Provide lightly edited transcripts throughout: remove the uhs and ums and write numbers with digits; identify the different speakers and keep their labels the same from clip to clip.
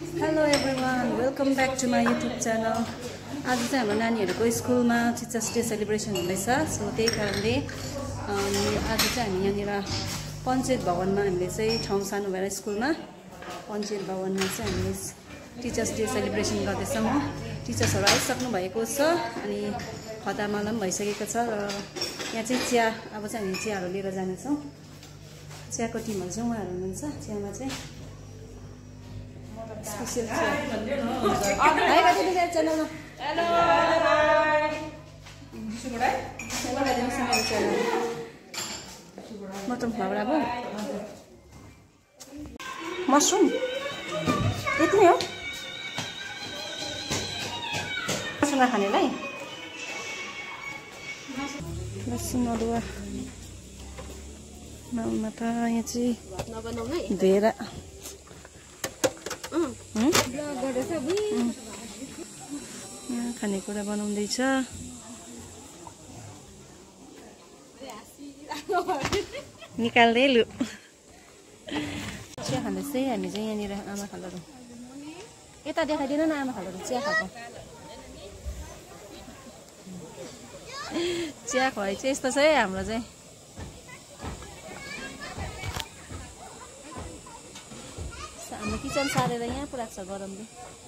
Speaker 1: Hello everyone, welcome back to my YouTube channel. आज चाहिँ हाम्रो नानीहरुको स्कुलमा टिचर्स डे सेलिब्रेसन हुँदैछ। सो त्यही कारणले आज चाहिँ हामी यहाँनिर पञ्चायत भवनमा हामीले चाहिँ ठाउँ सानो भएर स्कुलमा पञ्चायत भवनमा चाहिँ हामीले टिचर्स डे सेलिब्रेसन गर्दैछौँ। टिचर्सहरु आइसक्नु भएको छ अनि खदामाला पनि भइसकेको छ र यहाँ चाहिँ चिया अब चाहिँ हामी चियाहरु लिएर जानेछौँ। चियाको टिमहरु चाहिँ उहाँहरु हुनुहुन्छ। चियामा चाहिँ स्पेशल चिया। हाय कति दिन च्यानलमा। Hello hi. सुबुडाई। सेवा गरिदिनुस् न मेरो च्यानल। मटन फ्लावर अब मशरुम यति नै हो मसुगा खानेलाई लसुन अदुवा माउमा त यहाँ चाहिँ धोएर खानेकुरा बनाउँदैछ। निकाल्दै लु चिया खाँदैछ है हामी चाहिँ यहाँनिर आमा खालहरू। यता देखाइदिनु न आमा खालहरू चिया खाएको। चिया खुवाइ चाहिँ यस्तो छ है हाम्रो चाहिँ। हाम्रो किचन सारेर यहाँ पुरा छ गरमले।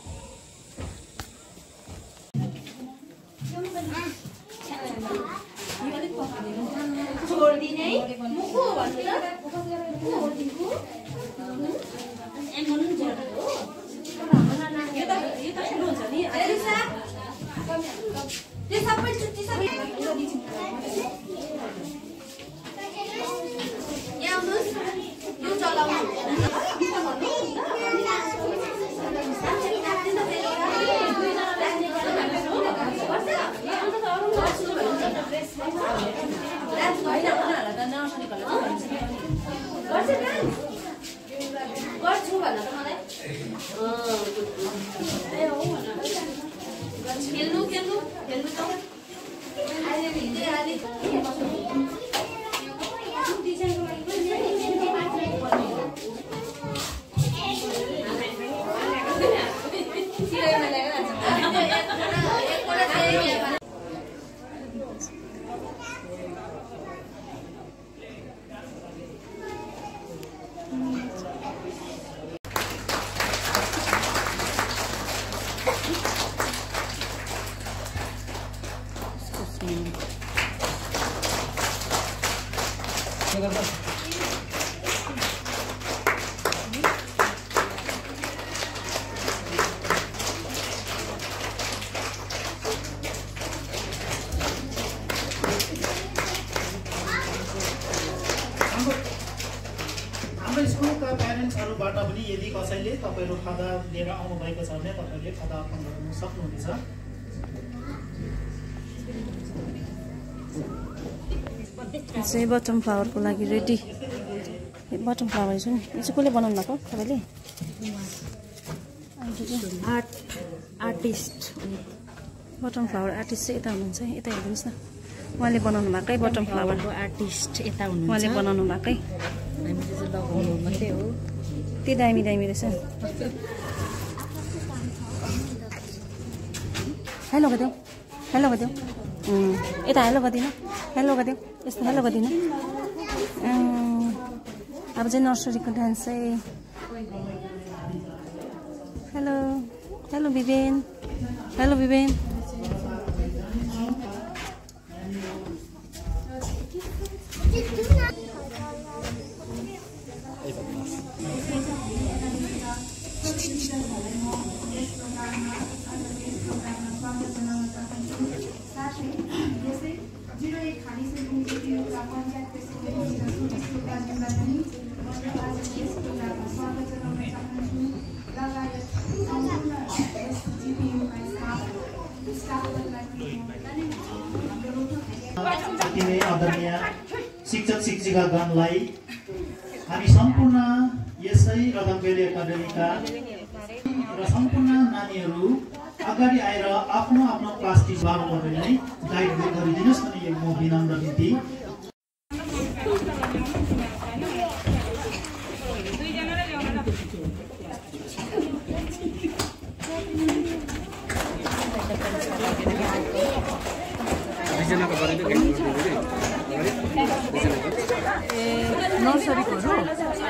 Speaker 2: स्कुलका प्यारेन्ट्सहरुबाट पनि यदि कसैले तपाईहरु खादा लिएर आउनु भएको छ भने तपाईहरुले खादा अर्पण गर्न सक्नुहुनेछ।
Speaker 1: चाहिँ बटम फ्लावरको लागि रेडी। बटम फ्लावर छ नि यो चाहिँ कसले बनाउनु भएको तपाईले? आर्टिस्ट। बटम फ्लावर आर्टिस्ट चाहिँ यता हुनुहुन्छ। यता हेर्नुस् न उहाँले बनाउनु भएकै बटम फ्लावरको आर्टिस्ट यता हुनुहुन्छ। उहाँले बनाउनु भएकै हामीले चाहिँ लगाउनु मात्रै हो। त्यो दामी दामी रहेछ। हेलो गरिदेऊ हेलो गरिदेऊ यता हेलो गरिदिनु हेलो गरिदेऊ यस्तो हेलो गरिदिनु। अब चाहिँ नर्सरीको डान्स चाहिँ हेलो हेलो विवेन हेलो विवेन।
Speaker 2: आदरणीय शिक्षक शिक्षिकागणलाई हामी सम्पूर्ण यसै रगनबेली एकाडेमीका र सम्पूर्ण नानीहरू अगाडि आएर आफ्नो आफ्नो क्लास टिचरहरूले नै गाइड गरिदिनुस् न यो म विनम्र विनती।
Speaker 1: नर्सरीको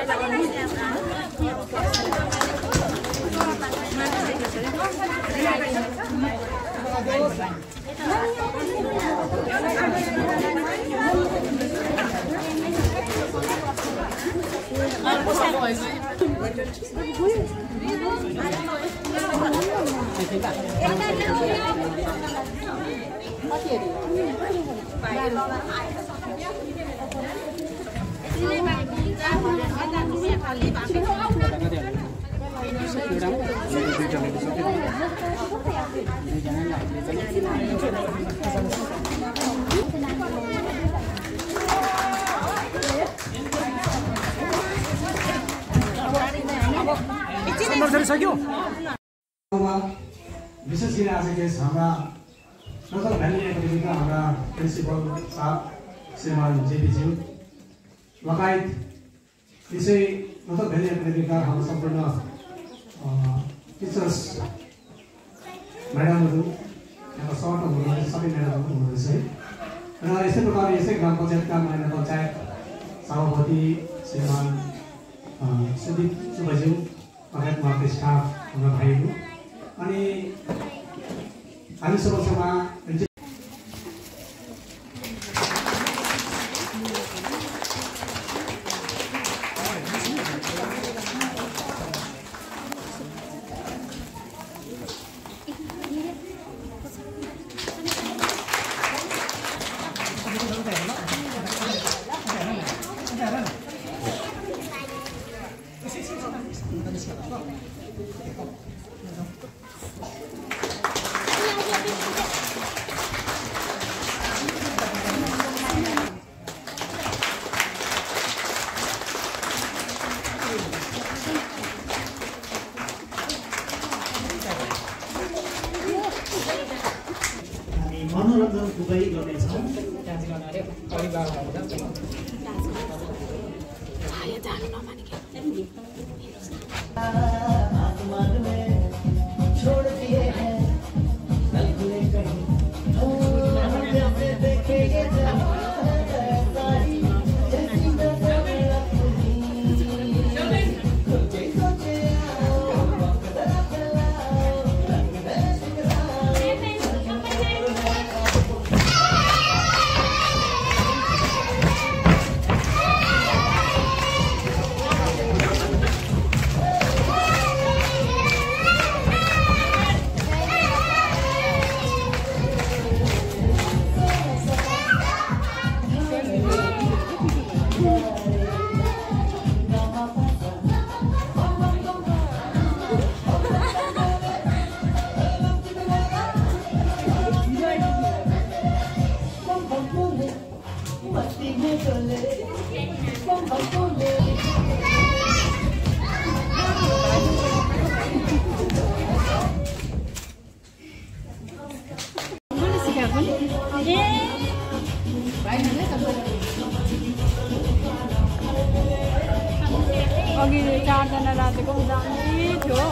Speaker 3: विशेष गरी आज के हाम्रा नगर भ्याली एकाडेमीका हाम्रा प्रिन्सिपल साहब श्रीमान जेपीज्यू लगायत त्यसै नगर भ्याली एकाडेमीका हाम्रो सम्पूर्ण टिचर्स म्याडमहरू यहाँ सर्ट हुनुहुन्छ सबै म्याडमहरू हुनुहुन्छ है र यस्तै प्रकारले यसै ग्राम पञ्चायतका महिला पञ्चायत सभापति श्रीमान सुदीप सुब्बाज्यू लगायत उहाँको स्टाफ हाम्रा भाइहरू अनि हामी समक्षमा
Speaker 2: मनोरञ्जन दुवै गर्नेछौँ।
Speaker 4: अघि 4 जना रातेको जाने थियो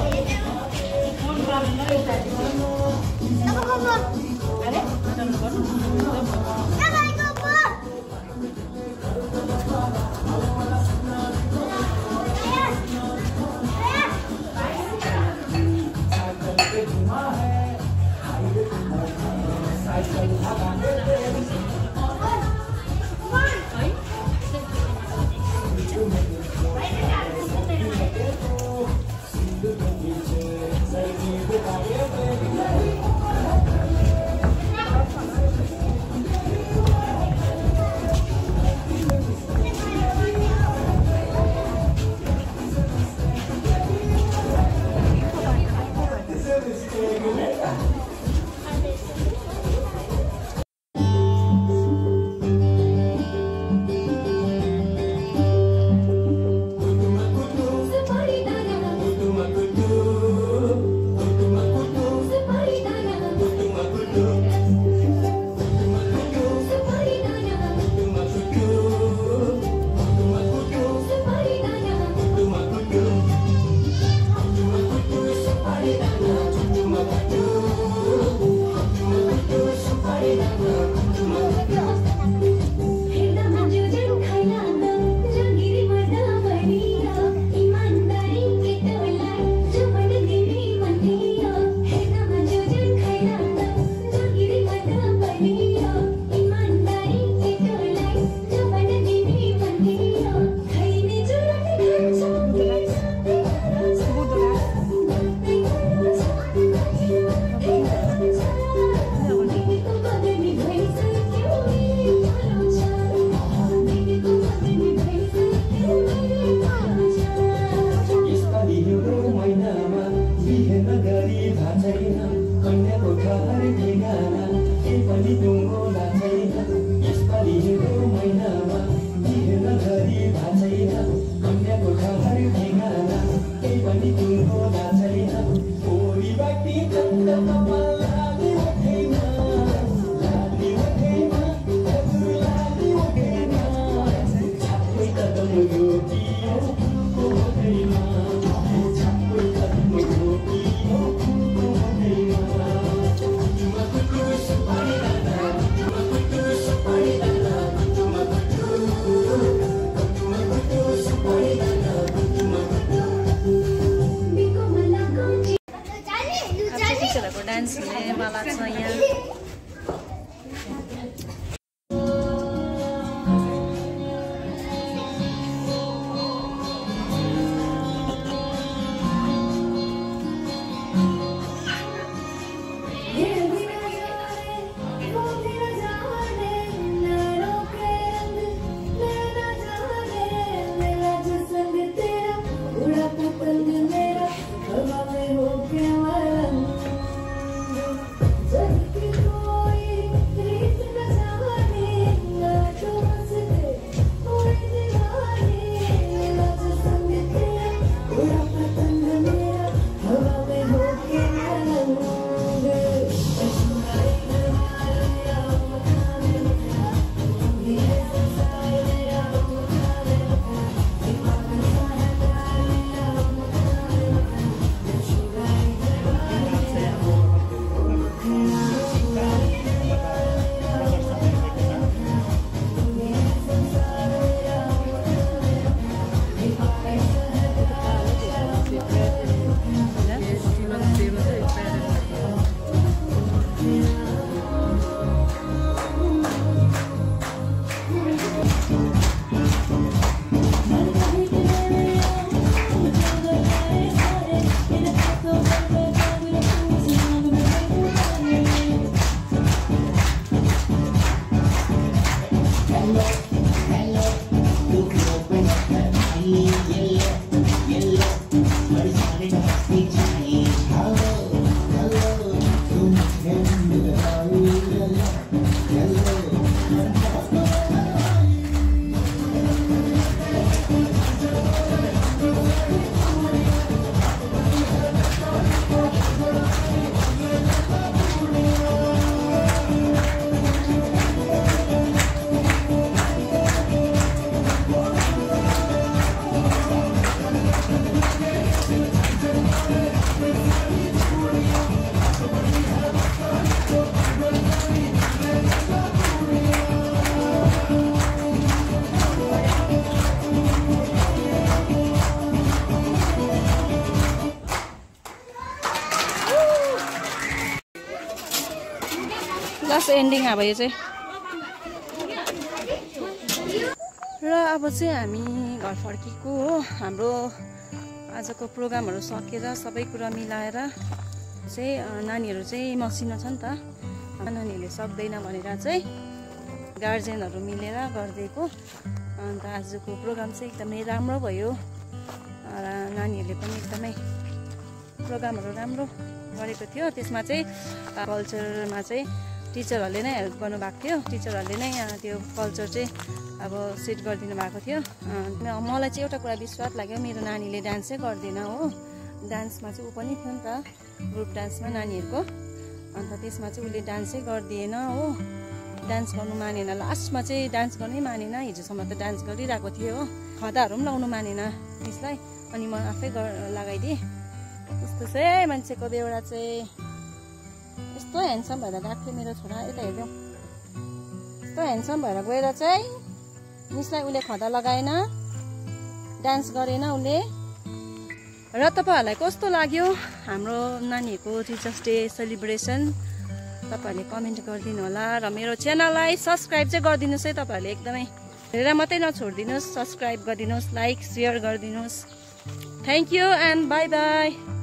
Speaker 1: डान्स हुने वाला छ यहाँ। लास्ट एन्डिङ अब यो चाहिँ र अब चाहिँ हामी घर फर्केको हो। हाम्रो आजको प्रोग्रामहरू सकेर सबै कुरा मिलाएर चाहिँ नानीहरू चाहिँ मसिनो छ नि त, नानीहरूले सक्दैन भनेर चाहिँ गार्जेनहरू मिलेर गरिदिएको। अन्त आजको प्रोग्राम चाहिँ एकदमै राम्रो भयो र नानीहरूले पनि एकदमै प्रोग्रामहरू राम्रो गरेको थियो। त्यसमा चाहिँ कल्चरमा चाहिँ टिचरहरूले नै हेल्प गर्नुभएको थियो, टिचरहरूले नै त्यो कल्चर चाहिँ अब सेट गरिदिनु भएको थियो। मलाई चाहिँ एउटा कुरा विश्वास लाग्यो, मेरो नानीले डान्सै गर्दैन हो, डान्समा चाहिँ ऊ पनि थियो नि त ग्रुप डान्समा नानीहरूको, अन्त त्यसमा चाहिँ उसले डान्सै गरिदिएन हो, डान्स गर्नु मानेन। लास्टमा चाहिँ डान्स गर्नै मानेन, हिजोसम्म त डान्स गरिरहेको थियो हो, खदाहरू पनि लाउनु मानेन त्यसलाई, अनि म आफै लगाइदिएँ। यस्तो चाहिँ मान्छेको बेहोरा चाहिँ यस्तो ह्यान्डसम भएर गएको थियो मेरो छोरा, यसलाई हेर्नु यस्तो ह्यान्डसम भएर गएर चाहिँ मिसलाई उसले खदा लगाएन, डान्स गरेन उसले। र तपाईँहरूलाई कस्तो लाग्यो हाम्रो नानीहरूको टिचर्स डे सेलिब्रेसन, तपाईँहरूले कमेन्ट गरिदिनु होला र मेरो च्यानललाई सब्सक्राइब चाहिँ गरिदिनुहोस् है। तपाईँहरूले एकदमै हेरेर मात्रै नछोडिदिनुहोस्, सब्सक्राइब गरिदिनुहोस्, लाइक सेयर गरिदिनुहोस्। Thank you and bye by.